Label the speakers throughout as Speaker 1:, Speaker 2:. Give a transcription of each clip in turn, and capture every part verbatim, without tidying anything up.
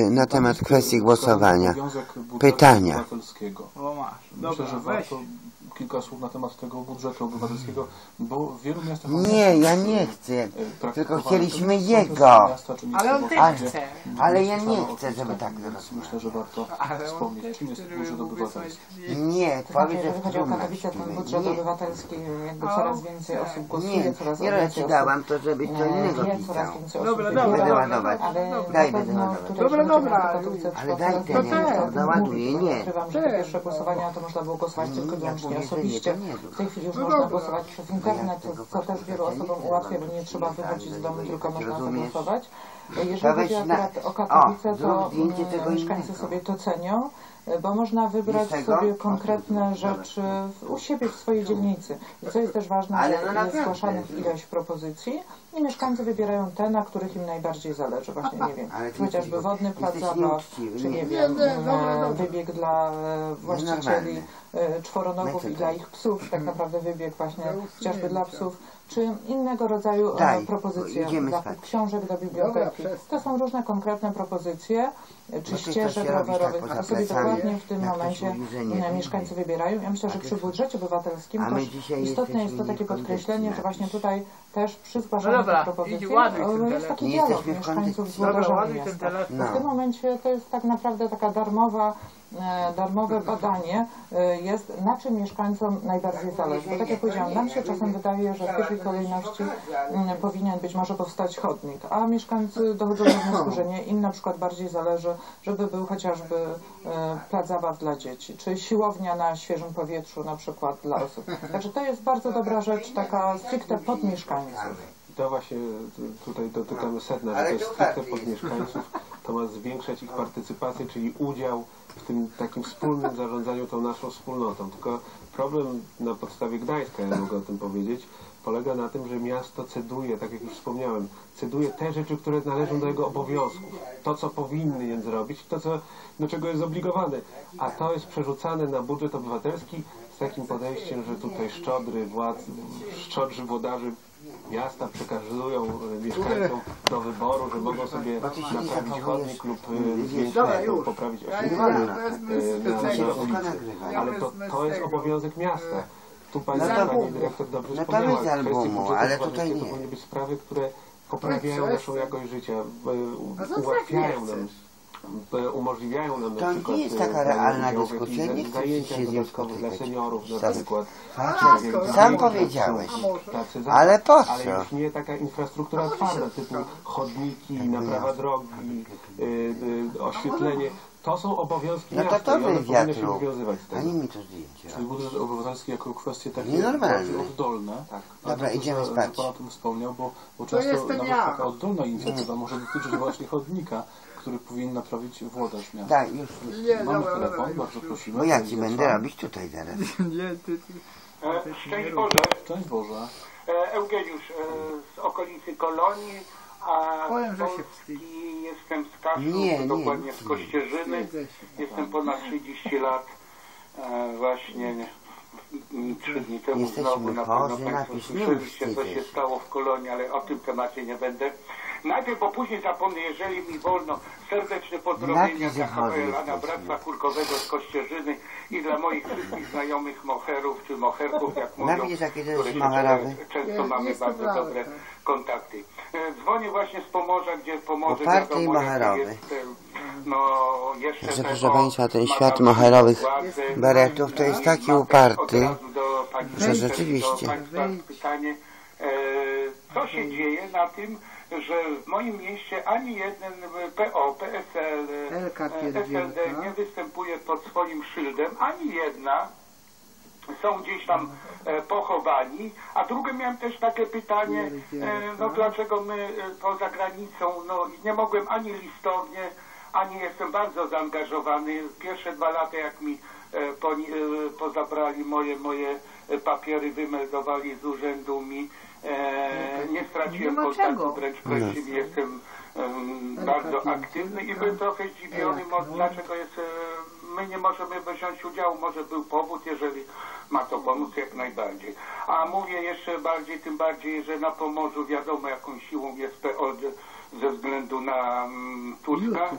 Speaker 1: na temat kwestii głosowania. Pytania.
Speaker 2: Myślę, że warto kilka słów na temat tego budżetu obywatelskiego, bo w wielu miastach...
Speaker 1: Nie, ja nie chcę, tylko chcieliśmy jego.
Speaker 3: Ale on też chce.
Speaker 1: Ale ja nie chcę, żeby tak zrobić.
Speaker 2: Myślę, że warto wspomnieć, czym jest budżet obywatelski.
Speaker 1: Nie, powiedz, że
Speaker 4: jeżeli chodzi o Katowice, ten budżet obywatelski, jakby coraz więcej osób głosuje,
Speaker 1: Nie,
Speaker 4: coraz
Speaker 1: nie raz
Speaker 4: więcej
Speaker 1: ci
Speaker 4: osób
Speaker 1: dałam to, żebyś co innego
Speaker 4: wie,
Speaker 1: pisał.
Speaker 4: coraz więcej osób
Speaker 3: Dobra,
Speaker 4: wybiera.
Speaker 3: dobra,
Speaker 1: Będę ładować.
Speaker 4: Ale
Speaker 1: Daj,
Speaker 4: na
Speaker 1: będę
Speaker 4: pewno
Speaker 1: ładować.
Speaker 4: tutaj,
Speaker 3: Dobra,
Speaker 4: jeżeli chodzi
Speaker 3: dobra,
Speaker 4: o Katowice,
Speaker 1: ale
Speaker 4: przypadku
Speaker 1: daj
Speaker 4: raz
Speaker 1: ten,
Speaker 4: więcej
Speaker 1: ja
Speaker 4: osób
Speaker 1: załaduję,
Speaker 4: mówi,
Speaker 1: nie.
Speaker 4: Ukrywam, że te pierwsze głosowania to można było głosować tylko i wyłącznie osobiście. W tej chwili już można głosować przez internet, co też wielu osobom ułatwia, bo nie trzeba wychodzić z domu, tylko można zagłosować. Jeżeli chodzi akurat o Katowice, to mieszkańcy sobie to cenią, bo można wybrać sobie konkretne rzeczy u siebie w swojej dzielnicy. I co jest też ważne, że jest zgłaszanych ileś propozycji i mieszkańcy wybierają te, na których im najbardziej zależy. Właśnie, nie wiem, chociażby wodny plac zabaw, czy nie wiem, wybieg dla właścicieli czworonogów i dla ich psów, tak naprawdę wybieg właśnie chociażby dla psów, czy innego rodzaju
Speaker 1: Daj,
Speaker 4: propozycje, zakup książek do biblioteki. To są różne konkretne propozycje, czy ścieżek rowerowych, a sobie dokładnie w tym momencie mieszkańcy wybierają. Ja myślę, że przy budżecie obywatelskim też istotne jest to takie podkreślenie, że właśnie tutaj też przy zgłaszaniu tych propozycji jest taki dialog mieszkańców z włodarzami miasta. W tym momencie to jest tak naprawdę taka darmowa darmowe badanie jest, na czym mieszkańcom najbardziej zależy. Bo tak jak powiedziałam, nam się czasem wydaje, że w pierwszej kolejności powinien być może powstać chodnik, a mieszkańcy dochodzą do wniosku, że nie. Im na przykład bardziej zależy, żeby był chociażby plac zabaw dla dzieci, czy siłownia na świeżym powietrzu na przykład dla osób. Także to jest bardzo dobra rzecz, taka stricte pod mieszkańców.
Speaker 2: To właśnie tutaj dotykamy sedna, że to jest stricte pod mieszkańców. To ma zwiększać ich partycypację, czyli udział w tym takim wspólnym zarządzaniu tą naszą wspólnotą. Tylko problem na podstawie Gdańska, ja mogę o tym powiedzieć, polega na tym, że miasto ceduje, tak jak już wspomniałem, ceduje te rzeczy, które należą do jego obowiązków. To, co powinien zrobić, to, co, do czego jest zobligowany. A to jest przerzucane na budżet obywatelski z takim podejściem, że tutaj szczodry władz, szczodrzy włodarze miasta przekazują mieszkańcom do wyboru, że mogą sobie naprawić chodnik lub zwiększyć, poprawić oświetlenie na, na ulicy. Ale to, to jest obowiązek miasta. Tu pani, pani dyrektor dobrze wspomniała, kwestie budżetu to powinny być sprawy, które poprawiają naszą jakość życia, ułatwiają nam, umożliwiają nam na przykład
Speaker 1: to nie jest taka realna dyskusja, nie chcę się z nią spotykać.
Speaker 2: Dla seniorów na przykład.
Speaker 1: Sam powiedziałeś, ale po co?
Speaker 2: Ale już nie taka infrastruktura twarda, typu chodniki, naprawa drogi, oświetlenie. To są obowiązki
Speaker 1: miasta. No to to powinny się
Speaker 2: wywiązywać z tego.
Speaker 1: Ani mi to zdjęcie.
Speaker 2: Czyli budżet obywatelski jako kwestie takie
Speaker 1: bardziej
Speaker 2: oddolne. Tak.
Speaker 1: Dobra, to, idziemy spać.
Speaker 2: Pan o tym wspomniał, bo, bo często nawet ja. taka oddolna inicjatywa może dotyczyć właśnie chodnika, który powinien naprawić włodarz miasta.
Speaker 1: Tak, już.
Speaker 2: Nie, Mamy dobra, telefon, dobra, bardzo prosimy.
Speaker 1: Bo ja ci będę robić tutaj zaraz.
Speaker 5: Nie, ty, ty.
Speaker 6: E, szczęść Boże.
Speaker 2: Szczęść Boże.
Speaker 6: E, Eugeniusz e, z okolicy Kolonii. A
Speaker 5: Powiem, że się
Speaker 6: Polski jestem z Kaszub,
Speaker 1: nie, nie,
Speaker 6: dokładnie z Kościerzyny. Jestem ponad trzydzieści lat. E, właśnie trzy dni temu
Speaker 1: Jesteśmy
Speaker 6: znowu na pewno
Speaker 1: pozy,
Speaker 6: Państwo słyszeliście, co się stało w Kolonii, ale o tym temacie nie będę. Najpierw, bo później zapomnę, jeżeli mi wolno, serdeczne pozdrowienia dla kapelana Bractwa Kurkowego z Kościerzyny i dla moich wszystkich znajomych moherów czy moherków, jak mówią, które się często mamy bardzo dobre kontakty. Dzwonię właśnie z Pomorza, gdzie Pomorze wiadomo, jest, no jeszcze
Speaker 1: Także, proszę Państwa, ten świat moherowych beretów to jest taki uparty, że rzeczywiście.
Speaker 6: Pytanie, co się dzieje na tym, że w moim mieście ani jeden P O, P S L, S L D nie występuje pod swoim szyldem, ani jedna. Są gdzieś tam e, pochowani. A drugie miałem też takie pytanie, e, no dlaczego my e, poza granicą, no nie mogłem ani listownie, ani jestem bardzo zaangażowany. Pierwsze dwa lata jak mi e, po, e, pozabrali moje, moje papiery, wymeldowali z urzędu mi, e, nie straciłem kontaktu, wręcz przeciwnie, jestem e, bardzo aktywny i byłem trochę zdziwiony, dlaczego jest, e, my nie możemy wziąć udziału, może był powód, jeżeli ma to pomóc jak najbardziej. A mówię jeszcze bardziej, tym bardziej, że na Pomorzu wiadomo jaką siłą jest P O ze względu na um, Tuska.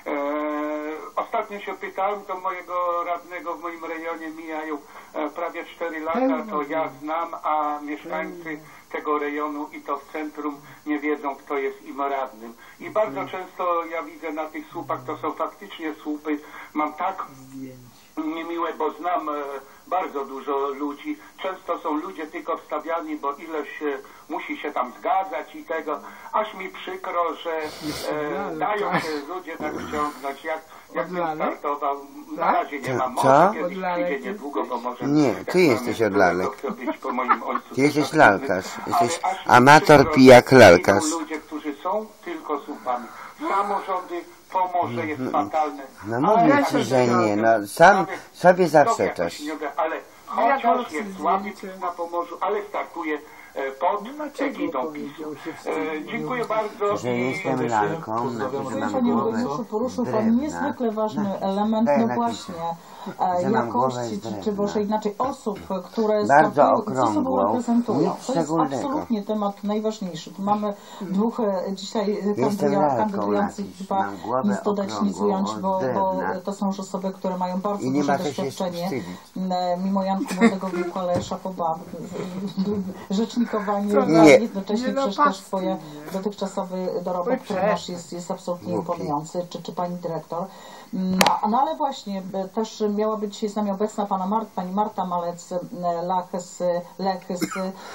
Speaker 6: Ostatnio się pytałem do mojego radnego w moim rejonie, mijają prawie cztery lata, to ja znam, a mieszkańcy tego rejonu i to w centrum nie wiedzą, kto jest im radnym. I bardzo często ja widzę na tych słupach, to są faktycznie słupy, mam tak niemiłe, bo znam bardzo dużo ludzi. Często są ludzie tylko wstawiani, bo ileś e, musi się tam zgadzać i tego. Aż mi przykro, że e, dają się ludzie tak wciągnąć. Jak, jak bym startował, na razie nie mam, może kiedyś przyjdzie niedługo, bo może...
Speaker 1: Nie, ty jesteś od lalek.
Speaker 6: Być po moim ojcu.
Speaker 1: Ty jesteś lalkarz. Jesteś amator pijak lalkarz.
Speaker 6: Ludzie, którzy są tylko słupami. Samorządy, to może jest fatalne.
Speaker 1: No mówię ci, że nie, no sam sobie zaprzeczasz.
Speaker 6: Ale chociaż jest słaby PiS na Pomorzu, ale startuje pod egidą PiS-u. Dziękuję bardzo.
Speaker 1: Że jestem lalką, znaczy, że mam
Speaker 4: Panie
Speaker 1: głowę
Speaker 4: Wójcie, poruszył Pan niezwykle ważny element, no właśnie, jakości, czy, czy może inaczej osób, które
Speaker 1: bardzo
Speaker 4: ze sobą reprezentują.
Speaker 1: Nic
Speaker 4: To jest
Speaker 1: szczególnego.
Speaker 4: absolutnie temat najważniejszy. Tu mamy dwóch dzisiaj kandydujących, chyba nic dodać, nic ująć, bo, bo to są już osoby, które mają bardzo duże doświadczenie. Mimo Janku Młodego Wieku, ale szapoba, rzecznikowanie, a jednocześnie przecież też swoje dotychczasowy dorobek, który nasz jest, jest absolutnie imponujący, czy, czy pani dyrektor. No, no ale właśnie, też miała być dzisiaj z nami obecna pana Mart, pani Marta Malec, Lech z, Lech z,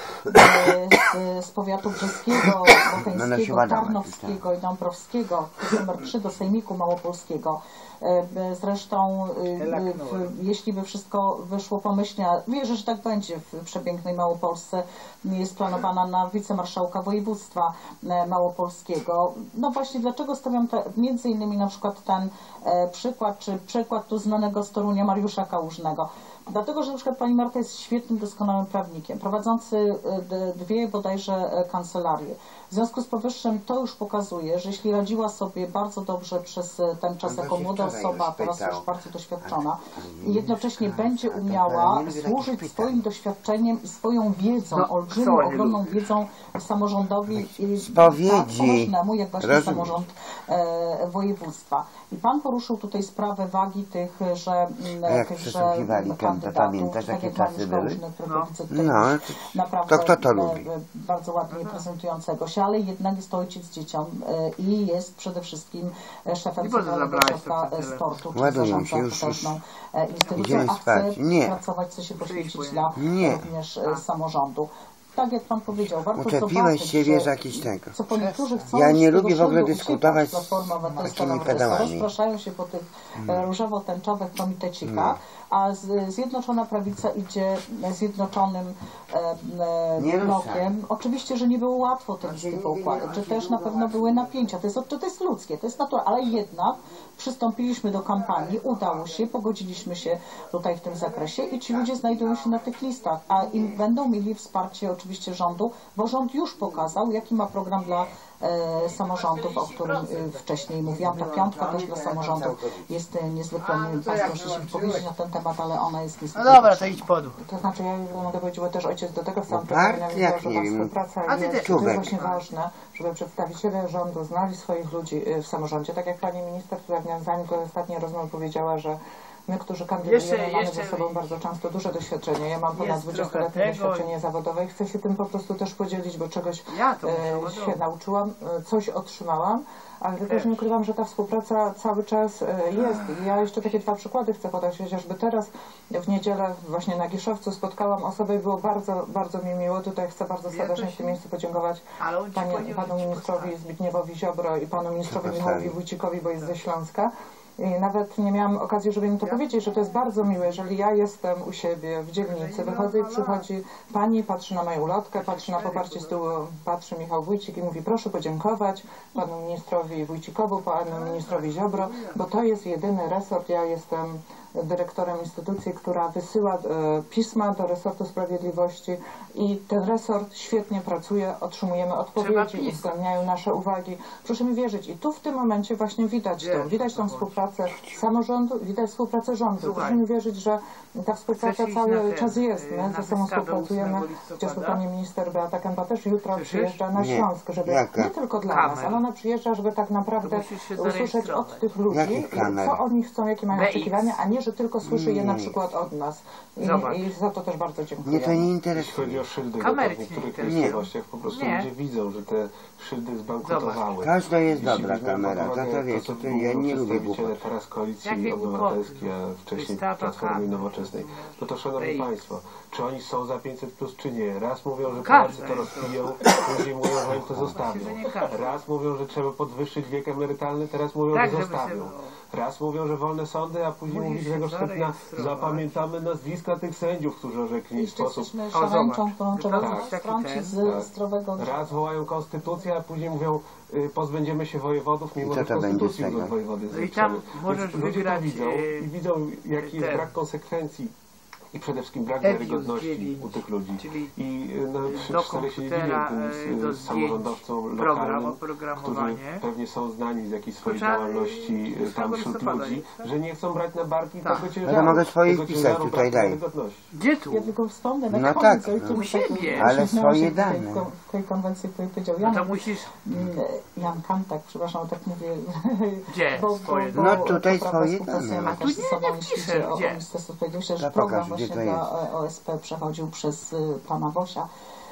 Speaker 4: z, z powiatu brzeskiego, bocheńskiego, tarnowskiego i dąbrowskiego, numer trzy do Sejmiku Małopolskiego. Zresztą, jeśli by wszystko wyszło pomyślnie, a wierzę, że tak będzie w przepięknej Małopolsce, jest planowana na wicemarszałka województwa małopolskiego. No właśnie, dlaczego stawiam te, między innymi na przykład ten przykład, czy przykład tu znanego z Torunia Mariusza Kałużnego. Dlatego, że na przykład pani Marta jest świetnym, doskonałym prawnikiem, prowadzący dwie bodajże kancelarie. W związku z powyższym to już pokazuje, że jeśli radziła sobie bardzo dobrze przez ten czas jako młoda osoba, teraz już bardzo doświadczona, i jednocześnie będzie umiała służyć swoim doświadczeniem i swoją wiedzą, olbrzymią, ogromną wiedzą samorządowi poważnemu, jak właśnie samorząd e, województwa. I pan poruszył tutaj sprawę wagi tych, że, tych, że kandydatów, tak jak czasy były? No,
Speaker 1: no
Speaker 4: naprawdę
Speaker 1: to kto to lubi?
Speaker 4: Bardzo ładnie prezentującego się, ale jednak jest to ojciec dzieciom i jest przede wszystkim szefem Centralnego Ośrodka Sportu, czyli zarządza potężną instytucją, a chce pracować, chce się poświęcić dla również samorządu. Tak jak pan powiedział, warto
Speaker 1: Uczepiłeś
Speaker 4: zobaczyć,
Speaker 1: siebie
Speaker 4: że,
Speaker 1: z jakiś tego.
Speaker 4: co po niektórych chcą,
Speaker 1: ja nie lubię w ogóle dyskutować z takimi pedałami.
Speaker 4: Rozpraszają się po tych hmm. różowo-tęczowych komitecikach, a z, Zjednoczona Prawica idzie zjednoczonym e, blokiem. Oczywiście, że nie było łatwo te listy poukładać, że też na pewno były napięcia. To jest, to jest ludzkie, to jest naturalne, ale jednak przystąpiliśmy do kampanii, udało się, pogodziliśmy się tutaj w tym zakresie i ci ludzie znajdują się na tych listach, a im będą mieli wsparcie oczywiście rządu, bo rząd już pokazał, jaki ma program dla e, samorządów, o którym e, wcześniej mówiłam. Ta piątka też dla samorządów jest e, niezwykle, Państwo muszę się powiedzieć na ten temat, ale ona jest niezwykle.
Speaker 3: No dobra, to idź podu.
Speaker 4: To znaczy, ja mogę powiedzieć, bo też ojciec do tego sam
Speaker 1: jak nie wiem,
Speaker 4: współpraca i jest, to jest właśnie ważne, żeby przedstawiciele rządu znali swoich ludzi w samorządzie. Tak jak pani minister, która zanim do ostatniej rozmowy powiedziała, że my, którzy kandydujemy, jeszcze, mamy jeszcze ze sobą bardzo często duże doświadczenie. Ja mam ponad dwudziestoletnie doświadczenie zawodowe i chcę się tym po prostu też podzielić, bo czegoś ja e, się nauczyłam, coś otrzymałam, ale też nie ukrywam, że ta współpraca cały czas e, jest. I ja jeszcze takie dwa przykłady chcę podać, chociażby teraz w niedzielę właśnie na Giszowcu spotkałam osobę i było bardzo, bardzo mi miło. Tutaj chcę bardzo serdecznie w tym miejscu podziękować panie, panu ministrowi Zbigniewowi Ziobro i panu ministrowi Michałowi Wójcikowi, bo jest ze Śląska. I nawet nie miałam okazji, żeby mi to powiedzieć, że to jest bardzo miłe, jeżeli ja jestem u siebie w dzielnicy, wychodzę i przychodzi pani, patrzy na moją ulotkę, patrzy na poparcie z tyłu, patrzy Michał Wójcik i mówi, proszę podziękować panu ministrowi Wójcikowi, panu ministrowi Ziobro, bo to jest jedyny resort, ja jestem dyrektorem instytucji, która wysyła e, pisma do resortu sprawiedliwości i ten resort świetnie pracuje, otrzymujemy odpowiedzi, uwzględniają nasze uwagi. Proszę mi wierzyć, i tu w tym momencie właśnie widać to, widać tą współpracę samorządu, widać współpracę rządu. Proszę mi wierzyć, że ta współpraca cały czas jest. My ze sobą współpracujemy, chociażby pani minister Beata Kępa też jutro przyjeżdża na Śląsk, żeby nie tylko dla nas, ale ona przyjeżdża, żeby tak naprawdę usłyszeć od tych ludzi, co oni chcą, jakie mają oczekiwania, a nie, że tylko słyszy je na przykład od nas. I, i za to też bardzo dziękuję.
Speaker 1: Mnie to nie interesuje.
Speaker 2: Jeśli chodzi o szyldy, w niektórych miejscowościach po prostu nie. ludzie widzą, że te szyldy zbankrutowały.
Speaker 1: Każda jest dobra kamera, to to wiesz, to, to ja nie lubię głupot.
Speaker 2: Teraz Koalicji Obywatelskiej, a wcześniej Platformy Nowoczesnej. No to szanowni państwo, czy oni są za pięćset plus, czy nie? Raz mówią, że Polacy to rozpiją, później mówią, że oni to zostawią. Raz mówią, że trzeba podwyższyć wiek emerytalny, teraz mówią, że zostawią. Raz mówią, że wolne sądy, a później mówi Grzegorz Schetyna, zapamiętamy nazwiska tych sędziów, którzy orzekli w sposób...
Speaker 4: szarańczą, którą trzeba strącić z zdrowego...
Speaker 2: Raz wołają konstytucję, a później mówią, y, pozbędziemy się wojewodów, mimo że konstytucji od wojewody jest.
Speaker 3: I tam możesz wygrać...
Speaker 2: Widzą, i widzą, jaki jest brak konsekwencji i przede wszystkim brak wiarygodności u tych ludzi. I no, wcale się nie dziwię z samorządowcom lokalnym, którzy pewnie są znani z jakiejś swojej działalności tam wśród ludzi, że nie chcą brać na barki tak. tego ciężaru.
Speaker 1: Ja mogę swoje wpisać tutaj, daj.
Speaker 3: Gdzie tu?
Speaker 4: Ja tylko wspomnę na
Speaker 1: no
Speaker 4: koniec,
Speaker 1: tak,
Speaker 4: u
Speaker 1: siebie. Ale swoje dane.
Speaker 4: W tej konwencji, której powiedział Jan,
Speaker 3: no to musisz...
Speaker 4: Jan Kantak, przepraszam, tak mówię.
Speaker 3: Gdzie
Speaker 4: bo,
Speaker 3: swoje
Speaker 4: bo,
Speaker 1: No tutaj swoje dane.
Speaker 3: A tu nie, nie piszę, gdzie?
Speaker 4: Ministerstwo Sprawiedliwości, że program właśnie dla O S P przechodził przez pana Wosia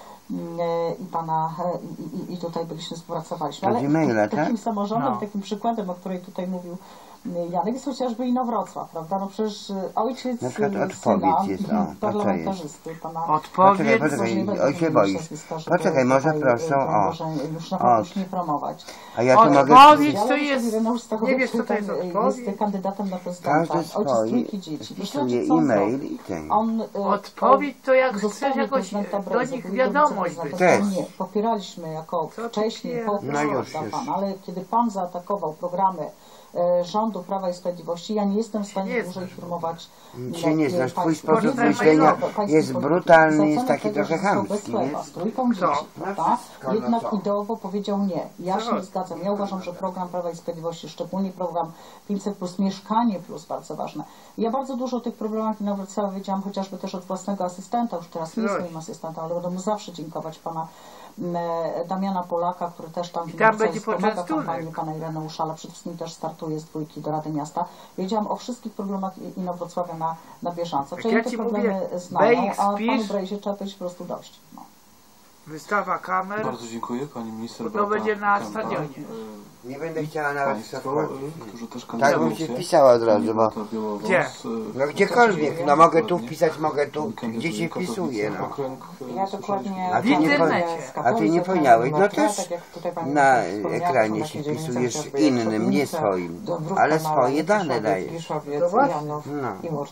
Speaker 4: i pana i, i tutaj byliśmy, współpracowaliśmy. Ale
Speaker 1: maila,
Speaker 4: takim
Speaker 1: tak?
Speaker 4: samorządem,
Speaker 3: no.
Speaker 4: takim przykładem, o której tutaj mówił Janek, jest chociażby Inowrocław, prawda? No przecież ojciec
Speaker 1: na przykład
Speaker 4: syna
Speaker 1: odpowiedź jest, o,
Speaker 4: parlamentarzysty, pana...
Speaker 3: Odpowiedź?
Speaker 1: Poczekaj, poczekaj, oj się boisz. Poczekaj, może proszę, o.
Speaker 4: Już na już nie promować.
Speaker 1: A ja tu mogę...
Speaker 3: Odpowiedź to jest... Nie wiesz, co to jest odpowiedź?
Speaker 4: Jest kandydatem na prezydenta.
Speaker 1: Każdy swój wpisuje e-mail i ten.
Speaker 3: Odpowiedź to jak chcesz jakoś do nich wiadomość
Speaker 4: wysłać. Nie, popieraliśmy jako wcześniej, po ale kiedy pan zaatakował programy rządu Prawa i Sprawiedliwości, ja nie jestem w stanie dłużej informować.
Speaker 1: Cię nie znasz, twój sposób myślenia jest brutalny, jest taki trochę chamski, nie?
Speaker 4: Z trójką dzieci, prawda? Jednak ideowo powiedział nie. Ja się nie zgadzam. Ja uważam, że program Prawa i Sprawiedliwości, szczególnie program pięćset plus, Mieszkanie plus, bardzo ważne. Ja bardzo dużo o tych problemach na Wrocławiu wiedziałam, chociażby też od własnego asystenta, już teraz nie jest moim asystentem, ale będę mu zawsze dziękować, pana Damiana Polaka, który też tam pomaga kampanii pana Ireneusza, ale przede wszystkim też startuje z dwójki do Rady Miasta. Wiedziałam o wszystkich problemach Inowrocławia na, na bieżąco. Czyli ja te problemy mówię, znają, a panu Brejzie trzeba powiedzieć po prostu dość. No.
Speaker 3: Wystawa kamer.
Speaker 2: Bardzo dziękuję pani minister.
Speaker 3: To będzie na stadionie.
Speaker 1: Nie będę chciała nawet
Speaker 2: którzy też
Speaker 1: tak bym się wpisała od razu, bo...
Speaker 3: Gdzie?
Speaker 1: No gdziekolwiek, no mogę tu wpisać, mogę tu, gdzie się wpisuje, no.
Speaker 4: Ja dokładnie...
Speaker 1: A ty nie, a ty nie powiedziałeś, no też na ekranie się wpisujesz innym, nie swoim, ale swoje dane dajesz.
Speaker 4: No.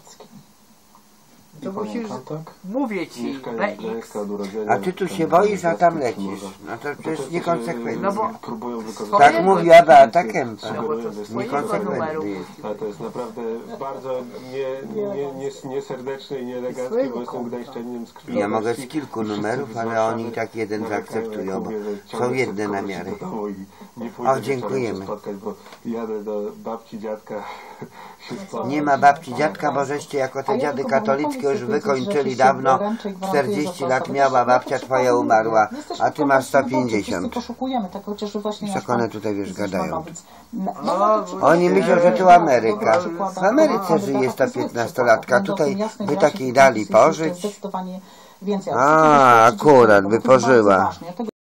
Speaker 3: To musisz, mówię ci, B X.
Speaker 1: A ty tu się boisz, a tam lecisz. No to, to jest niekonsekwentne.
Speaker 3: No bo
Speaker 1: tak mówiła Beata Kępa. Niekonsekwentny jest.
Speaker 2: Ale to jest naprawdę bardzo nieserdeczne i nieeleganckie, bo jestem gdańszczaninem z krwi.
Speaker 1: Ja mogę z kilku numerów, ale oni tak jeden zaakceptują, bo są jedne namiary. O, dziękujemy.
Speaker 2: Jadę do babci, dziadka.
Speaker 1: Nie ma babci, dziadka, bo żeście jako te dziady katolickie już wykończyli dawno. czterdzieści lat miała babcia, twoja umarła, a ty masz sto pięćdziesiąt. Jak one tutaj, wiesz, gadają. Oni myślą, że tu Ameryka. W Ameryce żyje sto piętnastolatka. Tutaj by takiej dali pożyć. A, akurat by pożyła.